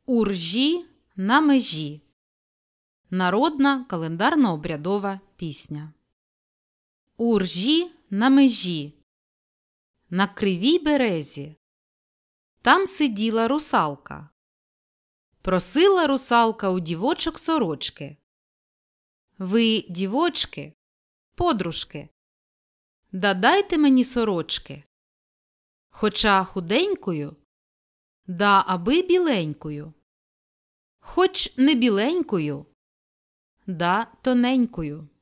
У ржі на межі. Народна календарно-обрядова пісня. У ржі на межі, на кривій березі, там сиділа русалка. Просила русалка у дівочок сорочки. Ви, дівочки, подружки, да дайте мені сорочки, хоча худенькою, да аби біленькою, хоч не біленькою, да тоненькою.